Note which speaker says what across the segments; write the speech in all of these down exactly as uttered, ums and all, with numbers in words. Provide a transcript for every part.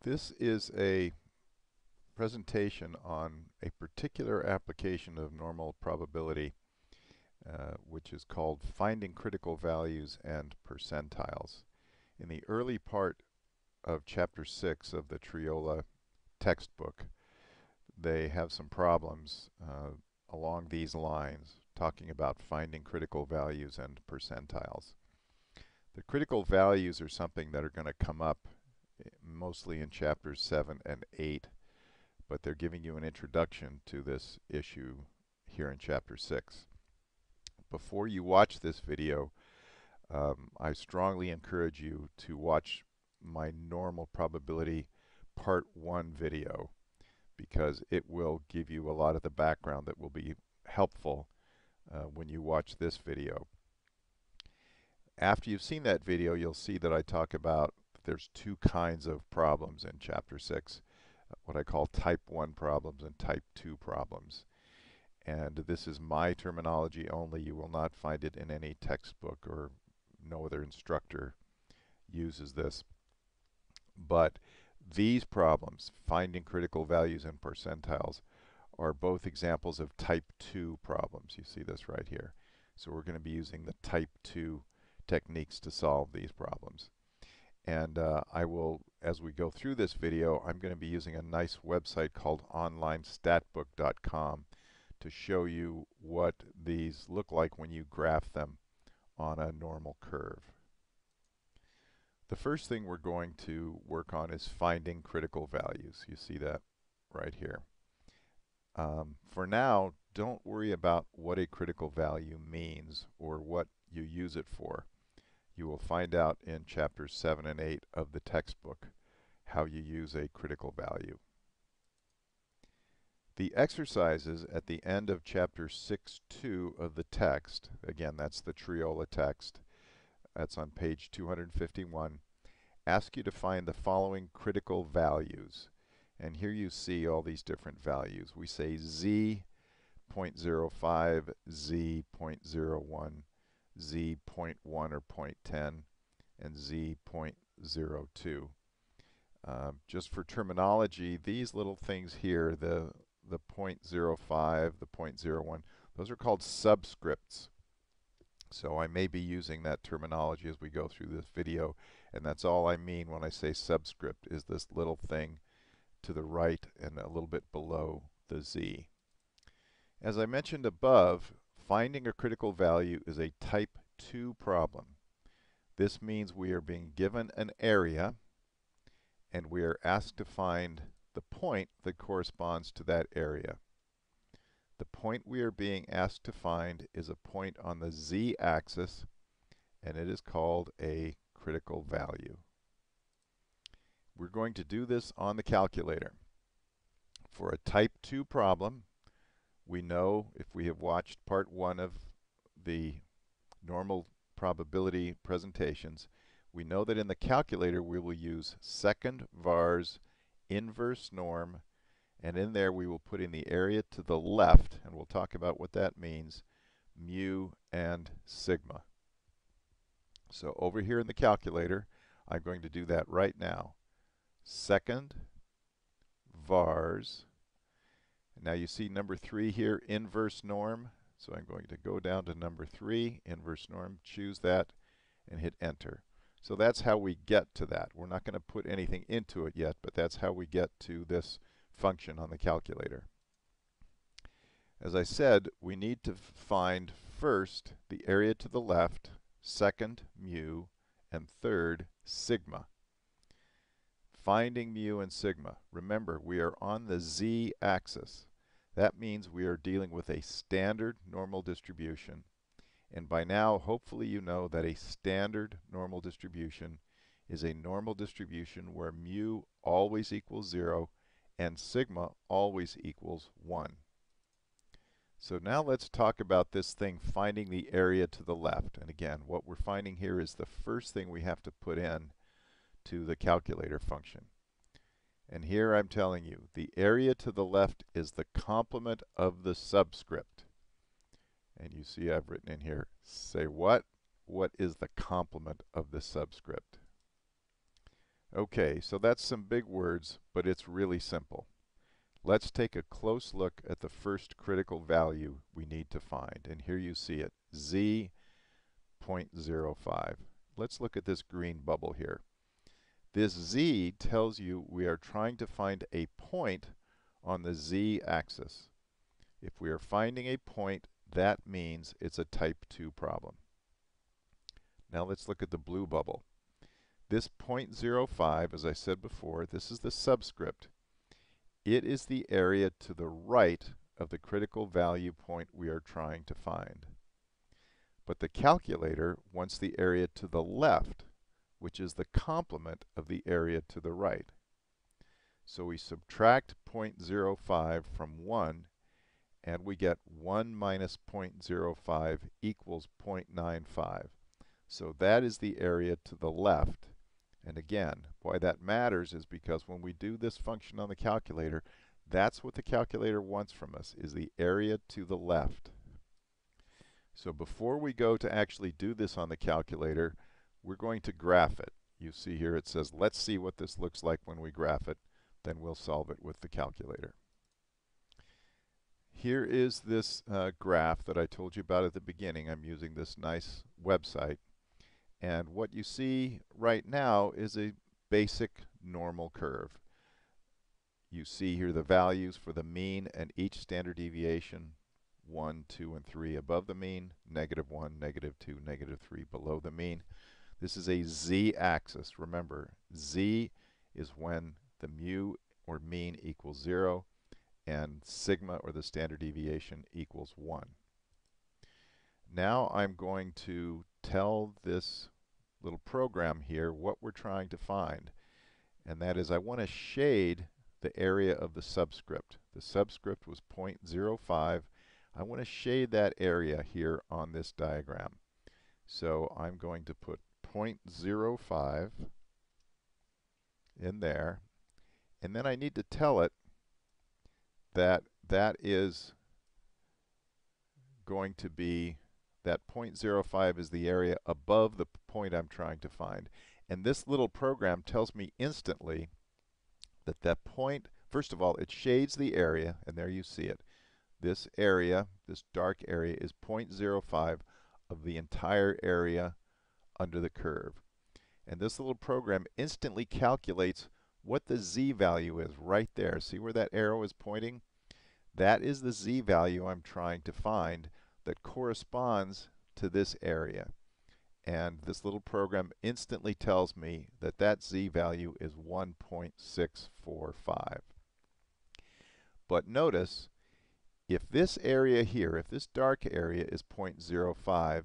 Speaker 1: This is a presentation on a particular application of normal probability, uh, which is called finding critical values and percentiles. In the early part of chapter six of the Triola textbook, they have some problems uh, along these lines, talking about finding critical values and percentiles. The critical values are something that are going to come up mostly in chapters seven and eight, but they're giving you an introduction to this issue here in chapter six. Before you watch this video, um, I strongly encourage you to watch my normal probability part one video, because it will give you a lot of the background that will be helpful uh, when you watch this video. After you've seen that video, you'll see that I talk about there's two kinds of problems in chapter six, what I call type one problems and type two problems. And this is my terminology only. You will not find it in any textbook, or no other instructor uses this. But these problems, finding critical values and percentiles, are both examples of type two problems. You see this right here. So we're going to be using the type two techniques to solve these problems. And uh, I will, as we go through this video, I'm going to be using a nice website called online statbook dot com to show you what these look like when you graph them on a normal curve. The first thing we're going to work on is finding critical values. You see that right here. Um, for now, don't worry about what a critical value means or what you use it for. You will find out in chapters seven and eight of the textbook how you use a critical value. The exercises at the end of chapter six two of the text, again that's the Triola text, that's on page two hundred fifty-one, ask you to find the following critical values. And here you see all these different values. We say z zero point zero five, z zero point zero one, z zero point one or zero point one zero, and z zero point zero two. Uh, just for terminology, these little things here, the the zero point zero five, the zero point zero one, those are called subscripts. So I may be using that terminology as we go through this video, and that's all I mean when I say subscript, is this little thing to the right and a little bit below the z. As I mentioned above, finding a critical value is a type two problem. This means we are being given an area and we are asked to find the point that corresponds to that area. The point we are being asked to find is a point on the z-axis, and it is called a critical value. We're going to do this on the calculator. For a type two problem, we know, if we have watched part one of the normal probability presentations, we know that in the calculator we will use second vars inverse norm, and in there we will put in the area to the left, and we'll talk about what that means, mu and sigma. So over here in the calculator, I'm going to do that right now. Second vars. Now you see number three here, inverse norm. So I'm going to go down to number three, inverse norm, choose that, and hit enter. So that's how we get to that. We're not going to put anything into it yet, but that's how we get to this function on the calculator. As I said, we need to find first the area to the left, second mu, and third sigma. Finding mu and sigma. Remember, we are on the z-axis. That means we are dealing with a standard normal distribution. And by now, hopefully you know that a standard normal distribution is a normal distribution where mu always equals zero and sigma always equals one. So now let's talk about this thing, finding the area to the left. And again, what we're finding here is the first thing we have to put in to the calculator function. And here I'm telling you, the area to the left is the complement of the subscript. And you see I've written in here, say what? What is the complement of the subscript? Okay, so that's some big words, but it's really simple. Let's take a close look at the first critical value we need to find. And here you see it, z zero point zero five. Let's look at this green bubble here. This z tells you we are trying to find a point on the z-axis. If we are finding a point, that means it's a type two problem. Now let's look at the blue bubble. This zero point zero five, as I said before, this is the subscript. It is the area to the right of the critical value point we are trying to find. But the calculator wants the area to the left, which is the complement of the area to the right. So we subtract zero point zero five from one, and we get one minus zero point zero five equals zero point nine five. So that is the area to the left. And again, why that matters is because when we do this function on the calculator, that's what the calculator wants from us, is the area to the left. So before we go to actually do this on the calculator, we're going to graph it. You see here it says, let's see what this looks like when we graph it. Then we'll solve it with the calculator. Here is this uh, graph that I told you about at the beginning. I'm using this nice website. And what you see right now is a basic normal curve. You see here the values for the mean and each standard deviation, one, two, and three above the mean, negative one, negative two, negative three below the mean. This is a z-axis. Remember, z is when the mu or mean equals zero and sigma or the standard deviation equals one. Now I'm going to tell this little program here what we're trying to find. And that is I want to shade the area of the subscript. The subscript was zero point zero five. I want to shade that area here on this diagram. So I'm going to put zero point zero five in there. And then I need to tell it that that is going to be that zero point zero five is the area above the point I'm trying to find. And this little program tells me instantly that that point, first of all, it shades the area, and there you see it. This area, this dark area, is zero point zero five of the entire area under the curve. And this little program instantly calculates what the z value is right there. See where that arrow is pointing? That is the z value I'm trying to find that corresponds to this area. And this little program instantly tells me that that z value is one point six four five. But notice, if this area here, if this dark area is zero point zero five,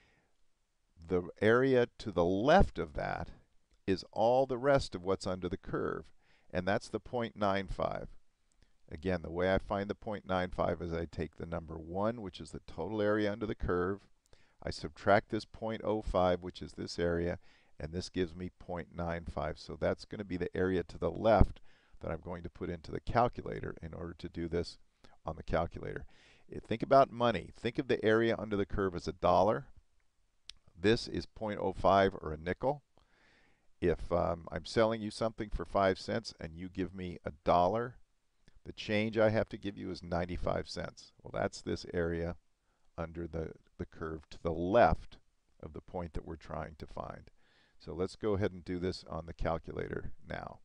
Speaker 1: the area to the left of that is all the rest of what's under the curve, and that's the zero point nine five. Again, the way I find the zero point nine five is I take the number one, which is the total area under the curve. I subtract this zero point zero five, which is this area, and this gives me zero point nine five. So that's going to be the area to the left that I'm going to put into the calculator in order to do this on the calculator. Think about money. Think of the area under the curve as a dollar. This is zero point zero five or a nickel. If um, I'm selling you something for five cents and you give me a dollar, the change I have to give you is ninety-five cents. Well, that's this area under the, the curve to the left of the point that we're trying to find. So let's go ahead and do this on the calculator now.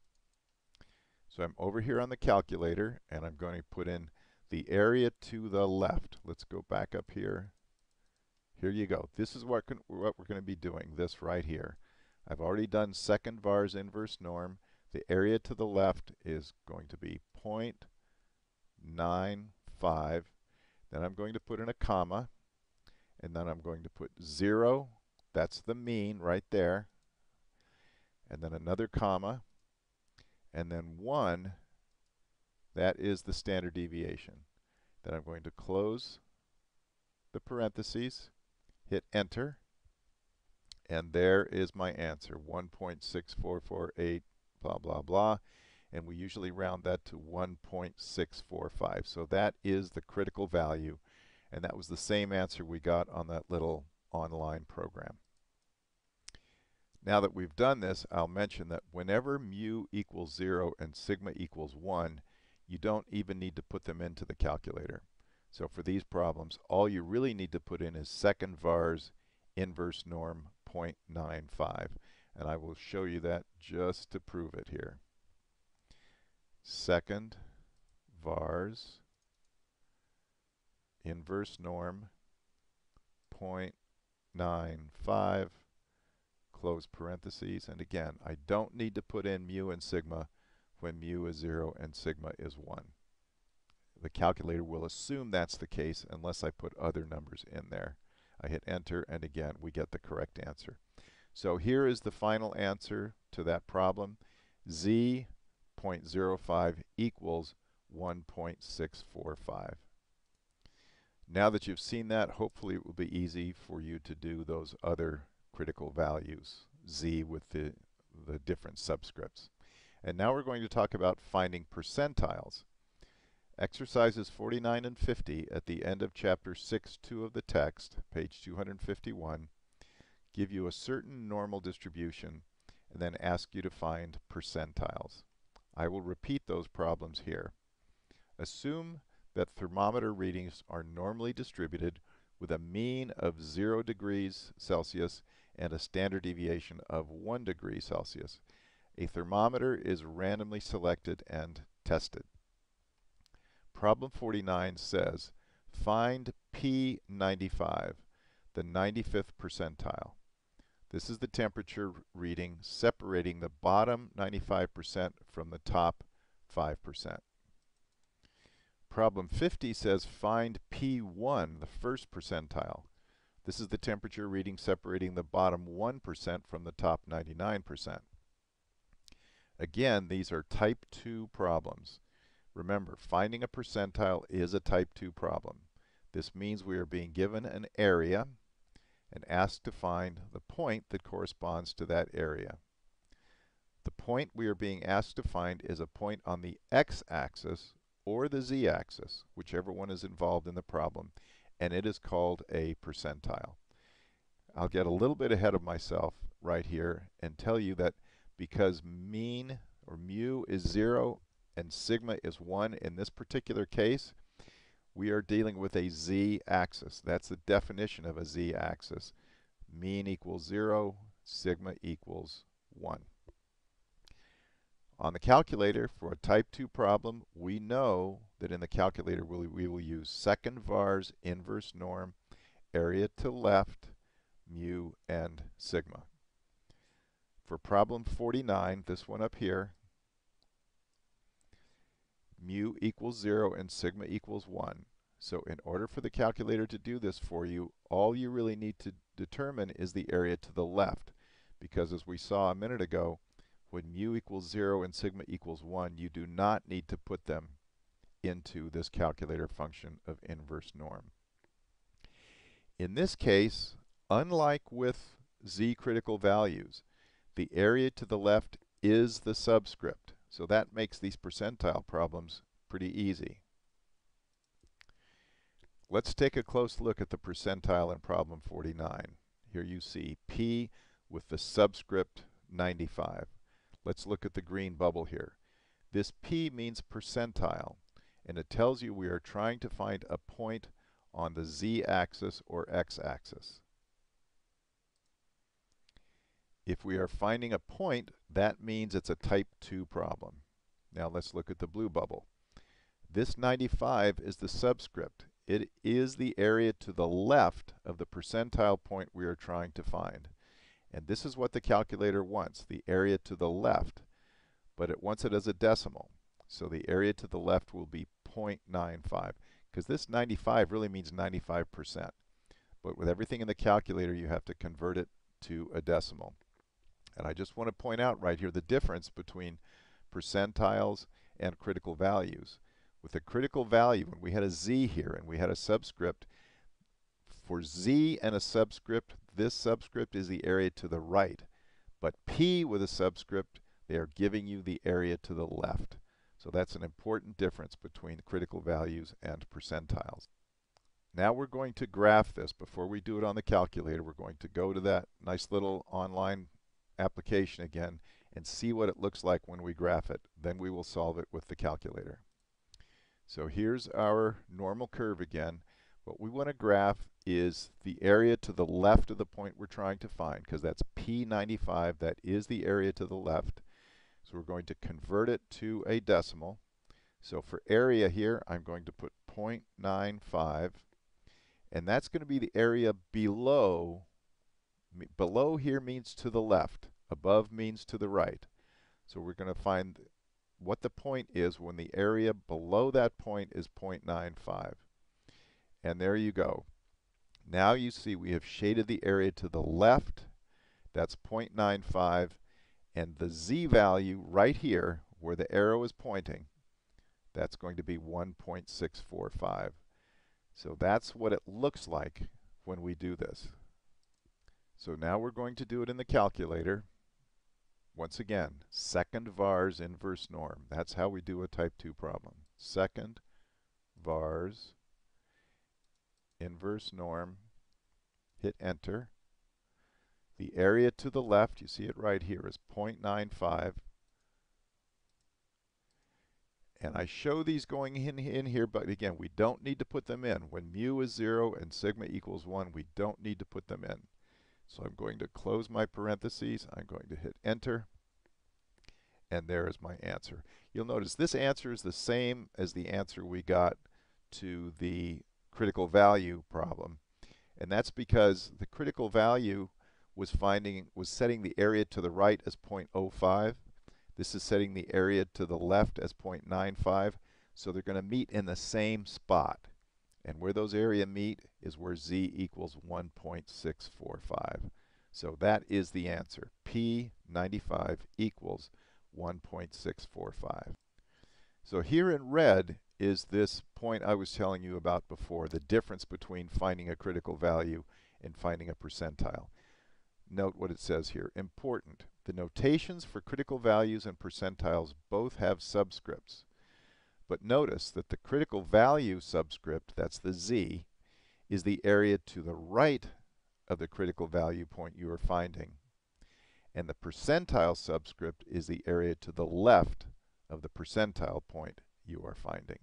Speaker 1: So I'm over here on the calculator, and I'm going to put in the area to the left. Let's go back up here. Here you go. This is what, what we're going to be doing, this right here. I've already done second var's inverse norm. The area to the left is going to be zero point nine five. Then I'm going to put in a comma, and then I'm going to put zero. That's the mean right there. And then another comma, and then one. That is the standard deviation. Then I'm going to close the parentheses, hit enter, and there is my answer, one point six four four eight, blah, blah, blah. And we usually round that to one point six four five. So that is the critical value, and that was the same answer we got on that little online program. Now that we've done this, I'll mention that whenever mu equals zero and sigma equals one, you don't even need to put them into the calculator. So for these problems, all you really need to put in is second vars inverse norm zero point nine five. And I will show you that just to prove it here. Second vars inverse norm zero point nine five, close parentheses, and again, I don't need to put in mu and sigma when mu is zero and sigma is one. The calculator will assume that's the case unless I put other numbers in there. I hit enter, and again, we get the correct answer. So here is the final answer to that problem. Z zero point zero five equals one point six four five. Now that you've seen that, hopefully it will be easy for you to do those other critical values, Z with the, the different subscripts. And now we're going to talk about finding percentiles. Exercises forty-nine and fifty at the end of chapter six two of the text, page two hundred fifty-one, give you a certain normal distribution and then ask you to find percentiles. I will repeat those problems here. Assume that thermometer readings are normally distributed with a mean of zero degrees Celsius and a standard deviation of one degree Celsius. A thermometer is randomly selected and tested. Problem forty-nine says, find P ninety-five, the ninety-fifth percentile. This is the temperature reading separating the bottom ninety-five percent from the top five percent. Problem fifty says find P one, the first percentile. This is the temperature reading separating the bottom one percent from the top ninety-nine percent. Again, these are type two problems. Remember, finding a percentile is a type two problem. This means we are being given an area and asked to find the point that corresponds to that area. The point we are being asked to find is a point on the x-axis or the z-axis, whichever one is involved in the problem, and it is called a percentile. I'll get a little bit ahead of myself right here and tell you that because mean or mu is zero and sigma is one in this particular case, we are dealing with a z-axis. That's the definition of a z-axis. Mean equals zero, sigma equals one. On the calculator, for a type two problem, we know that in the calculator we, we will use second vars inverse norm, area to left, mu, and sigma. For problem forty-nine, this one up here, mu equals zero and sigma equals one. So in order for the calculator to do this for you, all you really need to determine is the area to the left. Because as we saw a minute ago, when mu equals zero and sigma equals one, you do not need to put them into this calculator function of inverse norm. In this case, unlike with z critical values, the area to the left is the subscript. So that makes these percentile problems pretty easy. Let's take a close look at the percentile in problem forty-nine. Here you see P with the subscript ninety-five. Let's look at the green bubble here. This P means percentile, and it tells you we are trying to find a point on the z-axis or x-axis. If we are finding a point, that means it's a type two problem. Now let's look at the blue bubble. This ninety-five is the subscript. It is the area to the left of the percentile point we are trying to find. And this is what the calculator wants, the area to the left. But it wants it as a decimal. So the area to the left will be zero point nine five. Because this ninety-five really means ninety-five percent. But with everything in the calculator, you have to convert it to a decimal. And I just want to point out right here the difference between percentiles and critical values. With a critical value, when we had a z here and we had a subscript, for z and a subscript, this subscript is the area to the right. But p with a subscript, they are giving you the area to the left. So that's an important difference between critical values and percentiles. Now we're going to graph this. Before we do it on the calculator, we're going to go to that nice little online application again and see what it looks like when we graph it. Then we will solve it with the calculator. So here's our normal curve again. What we want to graph is the area to the left of the point we're trying to find, because that's P ninety-five. That is the area to the left. So we're going to convert it to a decimal. So for area here, I'm going to put zero point nine five. And that's going to be the area below. Below here means to the left. Above means to the right. So we're going to find what the point is when the area below that point is zero point nine five. And there you go. Now you see we have shaded the area to the left. That's zero point nine five. And the z value right here, where the arrow is pointing, that's going to be one point six four five. So that's what it looks like when we do this. So now we're going to do it in the calculator. Once again, second vars inverse norm. That's how we do a type two problem. Second vars inverse norm. Hit enter. The area to the left, you see it right here, is zero point nine five. And I show these going in, in here, but again, we don't need to put them in. When mu is zero and sigma equals one, we don't need to put them in. So I'm going to close my parentheses. I'm going to hit enter. And there is my answer. You'll notice this answer is the same as the answer we got to the critical value problem. And that's because the critical value was finding was setting the area to the right as zero point zero five. This is setting the area to the left as zero point nine five. So they're going to meet in the same spot. And where those area meet is where z equals one point six four five. So that is the answer. P ninety-five equals one point six four five. So here in red is this point I was telling you about before, the difference between finding a critical value and finding a percentile. Note what it says here. Important. The notations for critical values and percentiles both have subscripts. But notice that the critical value subscript, that's the z, is the area to the right of the critical value point you are finding. And the percentile subscript is the area to the left of the percentile point you are finding.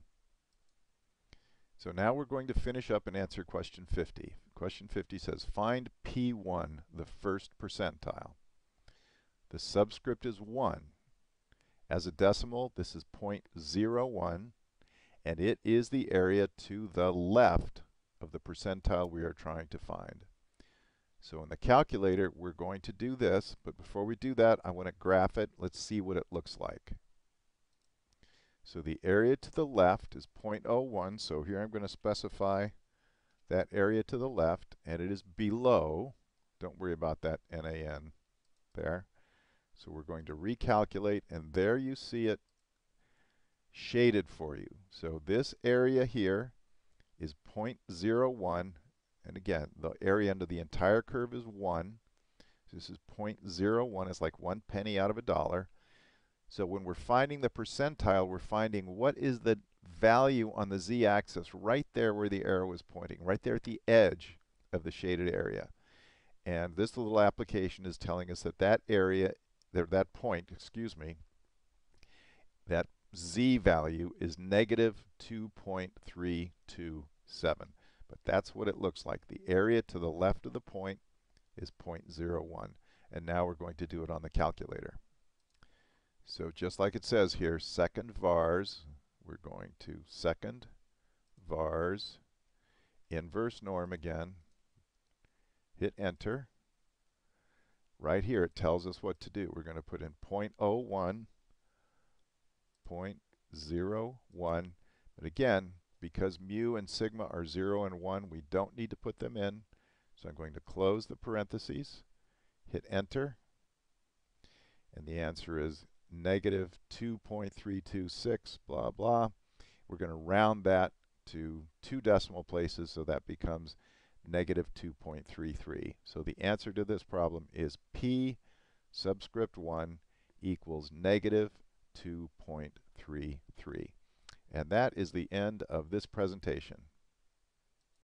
Speaker 1: So now we're going to finish up and answer question fifty. Question fifty says, find P one, the first percentile. The subscript is one. As a decimal, this is zero point zero one, and it is the area to the left of the percentile we are trying to find. So in the calculator, we're going to do this, but before we do that, I want to graph it. Let's see what it looks like. So the area to the left is zero point zero one, so here I'm going to specify that area to the left, and it is below. Don't worry about that N A N there. So we're going to recalculate, and there you see it shaded for you. So this area here is zero point zero one, and again, the area under the entire curve is one. So this is zero point zero one. It's like one penny out of a dollar. So when we're finding the percentile, we're finding what is the value on the z-axis right there where the arrow is pointing, right there at the edge of the shaded area. And this little application is telling us that that area, that, that point, excuse me, that z value is negative two point three two seven. But that's what it looks like. The area to the left of the point is zero point zero one. And now we're going to do it on the calculator. So just like it says here, second vars, we're going to second vars, inverse norm again, hit enter. Right here it tells us what to do. We're going to put in zero point zero one, zero point zero one, but again, because mu and sigma are zero and one, we don't need to put them in. So I'm going to close the parentheses, hit enter, and the answer is negative two point three two six, blah, blah. We're going to round that to two decimal places, so that becomes negative two point three three. So the answer to this problem is P subscript one equals negative two point three three. And that is the end of this presentation.